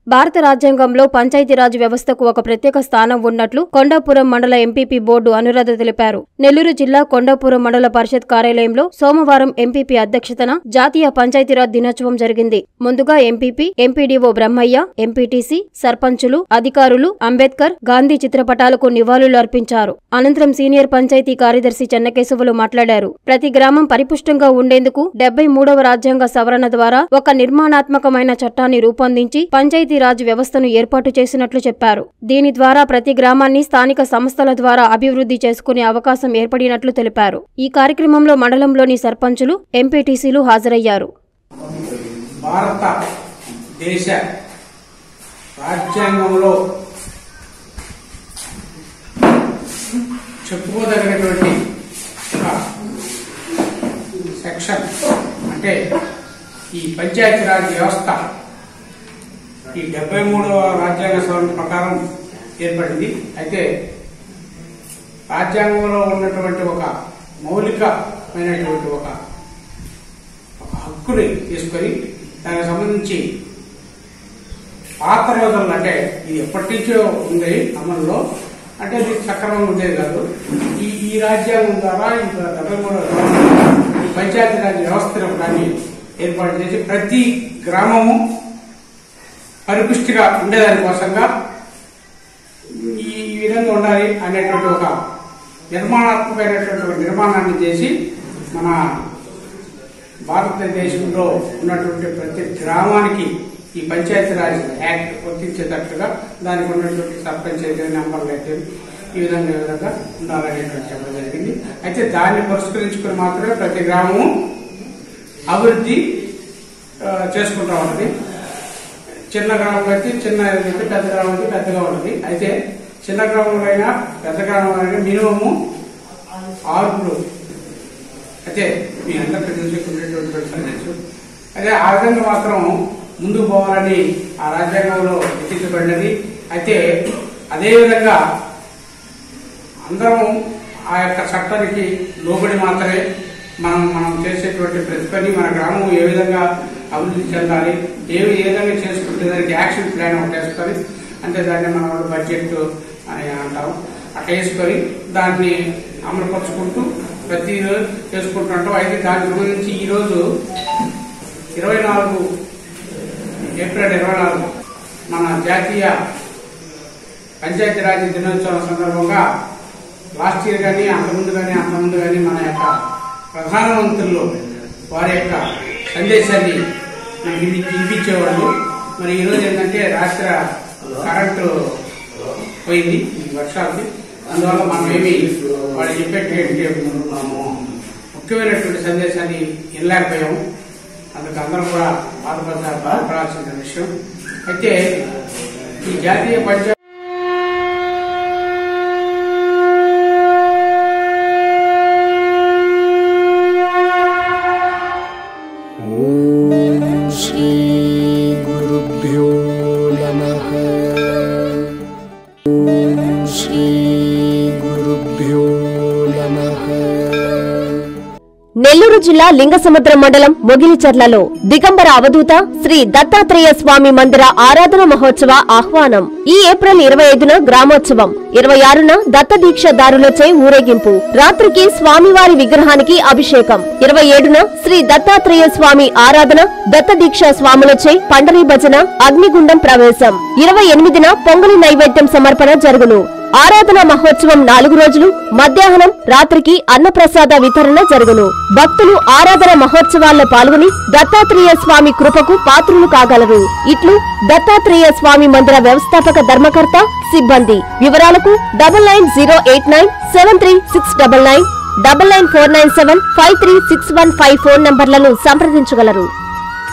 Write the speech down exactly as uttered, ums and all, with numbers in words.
భారత రాజ్యాంగంలో పంచాయతీరాజ్ వ్యవస్థకు ఒక ప్రత్యేక స్థానం ఉన్నట్లు కొండాపురం మండల ఎంపీపీ బోర్డు అనురాధ తెలిపారు. నెల్లూరు జిల్లా కొండాపురం మండల పరిషత్ కార్యాలయంలో సోమవారం ఎంపీపీ అధ్యక్షతన జాతీయ పంచాయతీరాజ్ దినోత్సవం జరిగింది. ముందుగా ఎంపీపీ, ఎంపీడీఓ బ్రహ్మయ్య, ఎంపీటీసీ, సర్పంచులు, అధికారులు అంబేద్కర్, గాంధీ చిత్రపటాలకు నివాళులు అర్పించారు. అనంతరం సీనియర్ పంచాయతీ కార్యదర్శి చెన్నకేశవులు మాట్లాడారు. ప్రతి గ్రామం పరిపుష్టంగా ఉండేందుకు డెబ్బై మూడవ రాజ్యాంగ సవరణ ద్వారా ఒక నిర్మాణాత్మకమైన చట్టాన్ని రూపొందించి పంచాయతీ రాజ్ వ్యవస్థను ఏర్పాటు చేసినట్లు చెప్పారు. దీని ద్వారా ప్రతి గ్రామాన్ని స్థానిక సంస్థల ద్వారా అభివృద్ధి చేసుకునే అవకాశం ఏర్పడినట్లు తెలిపారు. ఈ కార్యక్రమంలో మండలంలోని సర్పంచులు, ఎంపీటీసీలు హాజరయ్యారు. భారత దేశ రాజ్యాంగంలో చెప్పుకోదగినటువంటి సెక్షన్ అంటే ఈ పంచాయతీరాజ్ వ్యవస్థ ఈ డెబ్బై మూడవ రాజ్యాంగ సవరణ ప్రకారం ఏర్పడింది. అయితే రాజ్యాంగంలో ఉన్నటువంటి ఒక మౌలికమైనటువంటి ఒక హక్కుని తీసుకొని దానికి సంబంధించి పాత రోజుల్లో అంటే ఇది ఎప్పటి నుంచో ఉంది అమల్లో, అంటే ఇది సక్రమంగా ఉండేది కాదు. ఈ ఈ రాజ్యాంగం ద్వారా ఈ డెబ్బై మూడవ పంచాయతీరాజ్ వ్యవస్థను కానీ ఏర్పాటు చేసి ప్రతి గ్రామము పరిపుష్టిగా ఉండేదాని కోసంగా ఈ విధంగా ఉండాలి అనేటువంటి ఒక నిర్మాణాత్మకమైనటువంటి నిర్మాణాన్ని చేసి మన భారతదేశంలో ఉన్నటువంటి ప్రతి గ్రామానికి ఈ పంచాయతీరాజ్ యాక్ట్ వర్తించేటట్లుగా దానికి ఉన్నటువంటి సర్పంచ్ అయితే నెంబర్లు అయితే ఈ విధంగా ఈ విధంగా ఉండాలనేటువంటి చెప్పడం జరిగింది. అయితే దాన్ని పురస్కరించుకుని మాత్రమే ప్రతి గ్రామము అభివృద్ధి చేసుకుంటా ఉంటుంది. చిన్న గ్రామంలో అయితే చిన్న, పెద్ద గ్రామం అయితే పెద్దగా ఉంటుంది. అయితే చిన్న గ్రామంలో అయినా పెద్ద గ్రామంలో అయినా మినిమము ఆరుగురు అయితే మీ అందరికీ తెలిసినటువంటి అదే ఆ విధంగా మాత్రం ముందుకు పోవాలని ఆ రాజ్యాంగంలో గుర్తించబడినది. అయితే అదేవిధంగా అందరం ఆ యొక్క చట్టానికి లోబడి మాత్రమే మనం మనం చేసేటువంటి ప్రతి పని మన గ్రామం ఏ విధంగా అభివృద్ధి చెందాలి, ఏ ఏ విధంగా చేసుకుంటే దానికి యాక్షన్ ప్లాన్ ఒకటి వేసుకొని, అంటే దాన్ని మనం బడ్జెట్ అని అంటాం, అట్లా వేసుకొని దాన్ని అమలుపరుచుకుంటూ ప్రతి రోజు చేసుకుంటుంటాం. అయితే దాని గురించి ఈరోజు ఇరవై నాలుగు ఏప్రిల్ ఇరవై నాలుగు మన జాతీయ పంచాయతీరాజ్ దినోత్సవం సందర్భంగా లాస్ట్ ఇయర్ కానీ అంతకుముందు కానీ అంతకుముందు కానీ మన యొక్క ప్రధానమంత్రులు వారి యొక్క సందేశాన్ని వినిపించేవాళ్ళు. మరి ఈరోజు ఏంటంటే రాత్రి కరెంటు పోయింది వర్షాలకి, అందువల్ల మనం ఏమి వాళ్ళు చెప్పేటువంటి ముఖ్యమైనటువంటి సందేశాన్ని వినలేకపోయాము. అందుకు అందరూ కూడా బాధపడ బాధపడాల్సిన విషయం. అయితే ఈ జాతీయ పంచాయతీ నెల్లూరు జిల్లా లింగసముద్రం మండలం మొగిలిచర్లలో దిగంబర అవధూత శ్రీ దత్తాత్రేయ స్వామి మందిర ఆరాధన మహోత్సవ ఆహ్వానం. ఈ ఏప్రిల్ ఇరవై ఐదున గ్రామోత్సవం, ఇరవై ఆరున దత్త దీక్షదారులచే ఊరేగింపు, రాత్రికి స్వామివారి విగ్రహానికి అభిషేకం, ఇరవై ఏడున శ్రీ దత్తాత్రేయ స్వామి ఆరాధన, దత్త దీక్ష స్వాములచే పండరీ భజన, అగ్నిగుండం ప్రవేశం, ఇరవై ఎనిమిదిన పొంగలి నైవేద్యం సమర్పణ జరుగును. ఆరాధన మహోత్సవం నాలుగు రోజులు, మధ్యాహ్నం రాత్రికి అన్నప్రసాద వితరణ జరుగును. భక్తులు ఆరాధన మహోత్సవాల్లో పాల్గొని దత్తాత్రేయ స్వామి కృపకు పాత్రులు కాగలరు. ఇట్లు దత్తాత్రేయ స్వామి మందిర వ్యవస్థాపక ధర్మకర్త, సిబ్బంది. వివరాలకు double nine zero eight nine seven three six double nine, double nine four nine seven five three six one five phone నంబర్లను సంప్రదించగలరు.